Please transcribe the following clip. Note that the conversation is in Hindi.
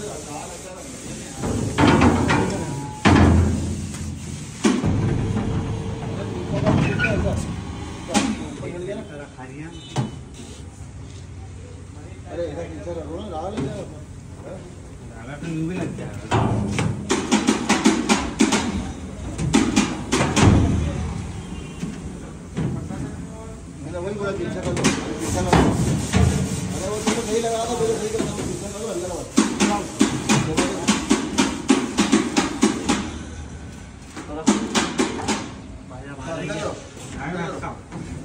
अरे इधर नीचे रखो ना, डाल ले जाओ, डाला तो यूं भी लग जाएगा। मैंने वही बोला पीछे का लो, पीछे लगा। अरे वो तो सही लगा था, मेरे सही करना, पीछे का लो, अंदर लगा। बाया बाया